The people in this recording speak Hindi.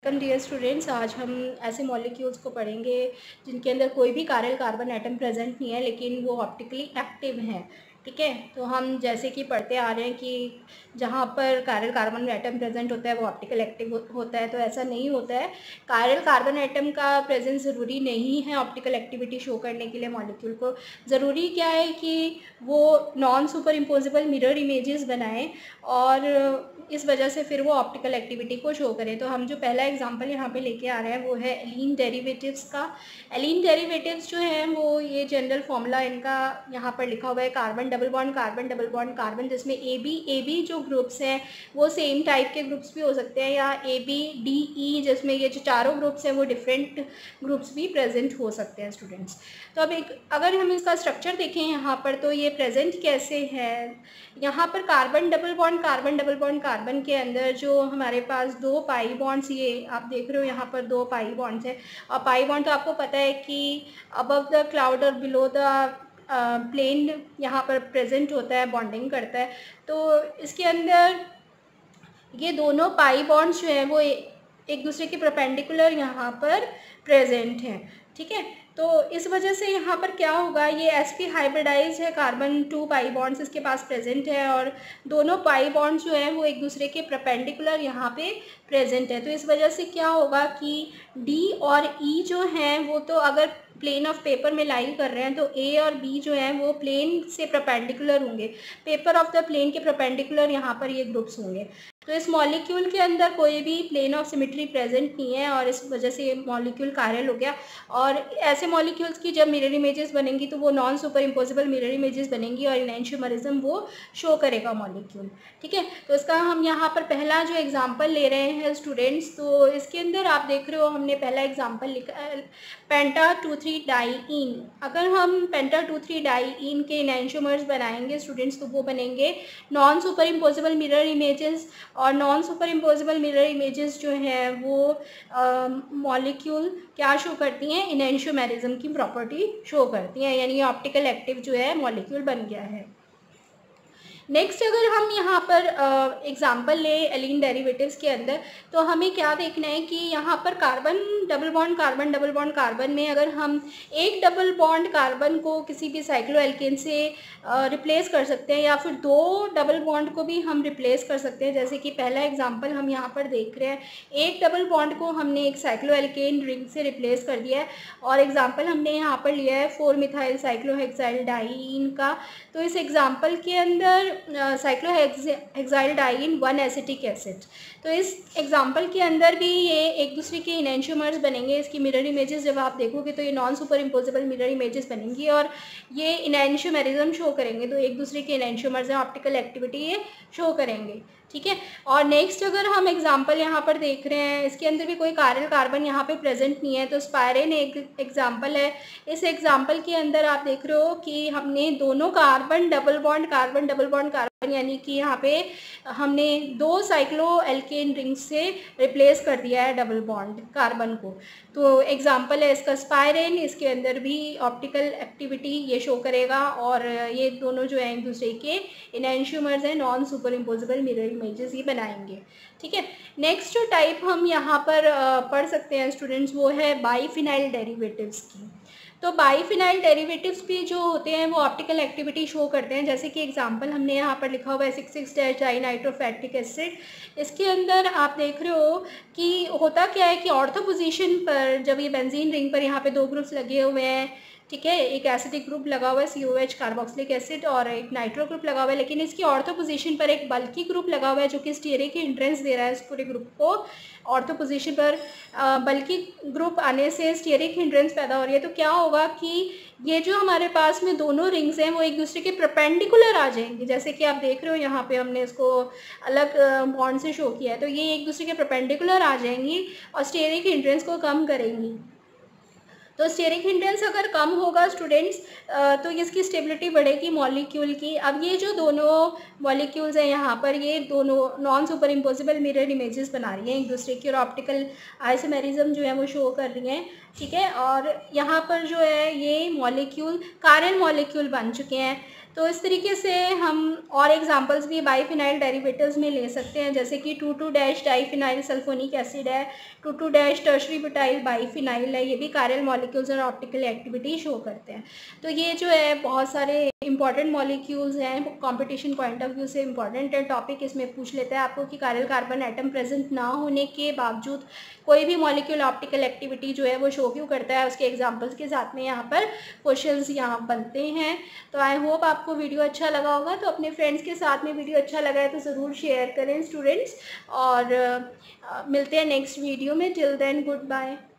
डियर स्टूडेंट्स, आज हम ऐसे मॉलिक्यूल्स को पढ़ेंगे जिनके अंदर कोई भी कायरल कार्बन एटम प्रेजेंट नहीं है लेकिन वो ऑप्टिकली एक्टिव हैं। ठीक है, तो हम जैसे कि पढ़ते आ रहे हैं कि जहाँ पर कायरल कार्बन एटम प्रेजेंट होता है वो ऑप्टिकल एक्टिव होता है, तो ऐसा नहीं होता है। कायरल कार्बन एटम का प्रेजेंस ज़रूरी नहीं है ऑप्टिकल एक्टिविटी शो करने के लिए मॉलिक्यूल को। ज़रूरी क्या है कि वो non superimposable mirror images बनाएं और इस वजह से फिर वो ऑप्टिकल एक्टिविटी को शो करें। तो हम जो पहला एग्जांपल यहाँ पे लेके आ रहे हैं वो है एलीन डेरिवेटिव्स का। एलीन डेरिवेटिव्स जो हैं वो ये जनरल फॉर्मूला इनका यहाँ पर लिखा हुआ है carbon double bond carbon double bond carbon, जिसमें ए बी जो ग्रुप्स हैं वो सेम टाइप के ग्रुप्स भी हो सकते हैं, या ए बी डी ई जिसमें ये जो चारों ग्रुप्स हैं वो डिफरेंट ग्रुप्स भी प्रेजेंट हो सकते हैं स्टूडेंट्स। तो अब अगर हम इसका स्ट्रक्चर देखें यहाँ पर तो ये प्रेजेंट कैसे है। यहाँ पर कार्बन डबल बॉन्ड कार्बन के अंदर जो हमारे पास दो पाई बॉन्ड्स, ये आप देख रहे हो यहाँ पर दो पाई बॉन्ड्स हैं। और पाई बॉन्ड तो आपको पता है कि अबव द क्लाउड और बिलो द प्लेन यहाँ पर प्रेजेंट होता है, बॉन्डिंग करता है। तो इसके अंदर ये दोनों पाई बॉन्ड्स जो हैं वो एक दूसरे के परपेंडिकुलर यहाँ पर प्रेजेंट हैं। ठीक है, तो इस वजह से यहाँ पर क्या होगा, ये sp हाइब्रिडाइज है, कार्बन 2 पाई बॉन्ड्स इसके पास प्रेजेंट है और दोनों पाई बॉन्ड्स जो हैं वो एक दूसरे के परपेंडिकुलर यहाँ पे प्रेजेंट है। तो इस वजह से क्या होगा कि D और E जो हैं वो तो अगर प्लेन ऑफ पेपर में लाइन कर रहे हैं तो A और B जो हैं वो प्लेन से परपेंडिकुलर होंगे, पेपर ऑफ द प्लेन के परपेंडिकुलर यहाँ पर ये ग्रुप्स होंगे। तो इस मॉलिक्यूल के अंदर कोई भी प्लेन ऑफ सिमेट्री प्रेजेंट नहीं है और इस वजह से ये मॉलिक्यूल कायरल हो गया। और ऐसे मॉलिक्यूल्स की जब मिरर इमेजेस बनेंगी तो वो non superimposable mirror images बनेंगी और इनैंशियोमरिज्म वो शो करेगा मॉलिक्यूल। ठीक है, तो इसका हम यहाँ पर पहला जो एग्जांपल ले रहे हैं स्टूडेंट्स, तो इसके अंदर आप देख रहे हो हमने पहला एग्जांपल लिखा पेंटा 2,3 डाईइन। अगर हम पेंटा 2,3 डाईइन के इनैंशियोमर्स बनाएंगे स्टूडेंट्स तो वो बनेंगे non superimposable mirror images. और non superimposable mirror images जो हैं वो मॉलिक्यूल क्या शो करती हैं, इनैंशियोमरिज्म की प्रॉपर्टी शो करती हैं, यानी ऑप्टिकल एक्टिव जो है मॉलिक्यूल बन गया है। नेक्स्ट अगर हम यहाँ पर एग्जांपल ले एलीन डेरिवेटिव्स के अंदर, तो हमें क्या देखना है कि यहाँ पर कार्बन डबल बॉन्ड कार्बन में अगर हम एक डबल बॉन्ड कार्बन को किसी भी साइक्लोएल्केन से रिप्लेस कर सकते हैं या फिर दो डबल बॉन्ड को भी हम रिप्लेस कर सकते हैं। जैसे कि पहला एग्जांपल हम यहाँ पर देख रहे हैं, एक डबल बॉन्ड को हमने एक साइक्लोएल्केन रिंग से रिप्लेस कर दिया है और एग्जाम्पल हमने यहाँ पर लिया है 4-मिथाइल साइक्लोहेक्साइल डाईइन का। तो इस एग्जाम्पल के अंदर साइक्लोहेक्साइल डाईइन 1 एसिटिक एसिड। तो इस एग्जांपल के अंदर भी ये एक दूसरे के इनैंशियोमर्स बनेंगे। इसकी मिरर इमेजेस जब आप देखोगे तो ये non superimposable mirror images बनेंगी और ये इनैंशियोमरिज्म शो करेंगे, तो एक दूसरे के इनैंशियोमर्स हैं, ऑप्टिकल एक्टिविटी ये शो करेंगे। ठीक है, और नेक्स्ट अगर हम एग्जांपल यहाँ पर देख रहे हैं, इसके अंदर भी कोई कायरल कार्बन यहाँ पे प्रेजेंट नहीं है, तो स्पायरेन एक एग्जांपल है। इस एग्जांपल के अंदर आप देख रहे हो कि हमने दोनों कार्बन डबल बॉन्ड कार्बन यानी कि यहाँ पे हमने दो साइक्लोएल्केन रिंग्स से रिप्लेस कर दिया है डबल बॉन्ड कार्बन को। तो एग्जांपल है इसका स्पायरेन, इसके अंदर भी ऑप्टिकल एक्टिविटी ये शो करेगा और ये दोनों जो है एक दूसरे के इनैंशियोमर्स हैं, non superimposable mirror images ये बनाएंगे। ठीक है, नेक्स्ट जो टाइप हम यहाँ पर पढ़ सकते हैं स्टूडेंट्स वो है बाईफिनाइल डेरिवेटिव्स की। तो बाईफिनाइल डेरिवेटिव्स भी जो होते हैं वो ऑप्टिकल एक्टिविटी शो करते हैं। जैसे कि एग्जांपल हमने यहाँ पर लिखा हुआ है 6,6-डाइनाइट्रोफैटिक एसिड। इसके अंदर आप देख रहे हो कि होता क्या है कि ऑर्थो पोजीशन पर जब ये बेंजीन रिंग पर यहाँ पे दो ग्रुप्स लगे हुए हैं, ठीक है, एक एसिडिक ग्रुप लगा हुआ है COH कार्बोक्सिलिक एसिड और एक नाइट्रो ग्रुप लगा हुआ है, लेकिन इसकी ऑर्थो पोजीशन पर एक बल्की ग्रुप लगा हुआ है जो कि स्टीयरिक हिंड्रेंस दे रहा है इस पूरे ग्रुप को। ऑर्थो पोजीशन पर बल्की ग्रुप आने से स्टीयरिक हिंड्रेंस पैदा हो रही है। तो क्या होगा कि ये जो हमारे पास में दोनों रिंग्स हैं वो एक दूसरे के परपेंडिकुलर आ जाएंगे। जैसे कि आप देख रहे हो यहाँ पे हमने इसको अलग बॉन्ड से शो किया है, तो ये एक दूसरे के परपेंडिकुलर आ जाएंगी और स्टीयरिक हिंड्रेंस को कम करेंगी। तो स्टीयरिक हिंड्रेंस अगर कम होगा स्टूडेंट्स तो इसकी स्टेबिलिटी बढ़ेगी मॉलिक्यूल की। अब ये जो दोनों मॉलिक्यूल्स हैं यहाँ पर ये दोनों non superimposable mirror images बना रही हैं एक दूसरे की और ऑप्टिकल आइसोमेरिज्म जो है वो शो कर रही हैं। ठीक है, और यहाँ पर जो है ये मॉलिक्यूल कायरल मॉलिक्यूल बन चुके हैं। तो इस तरीके से हम और एग्जांपल्स भी बाइफिनाइल डेरिवेटिव्स में ले सकते हैं, जैसे कि 2,2- डाइफिनाइल सल्फोनिक एसिड है, 2,2- टर्शरी ब्यूटाइल बाइफिनाइल है, ये भी कायरल मॉलिक्यूल्स और ऑप्टिकल एक्टिविटी शो करते हैं। तो ये जो है बहुत सारे इंपॉर्टेंट मॉलिक्यूल्स हैं, कंपटीशन पॉइंट ऑफ व्यू से इंपॉर्टेंट है टॉपिक। इसमें पूछ लेता है आपको कि कायरल कार्बन एटम प्रेजेंट ना होने के बावजूद कोई भी मॉलिक्यूल ऑप्टिकल एक्टिविटी जो है वो शो क्यों करता है, उसके एग्जांपल्स के साथ में यहाँ पर क्वेश्चंस यहाँ बनते हैं। तो आई होप आपको वीडियो अच्छा लगा होगा। तो अपने फ्रेंड्स के साथ में वीडियो अच्छा लगा है तो ज़रूर शेयर करें स्टूडेंट्स, और मिलते हैं नेक्स्ट वीडियो में। Till then good bye.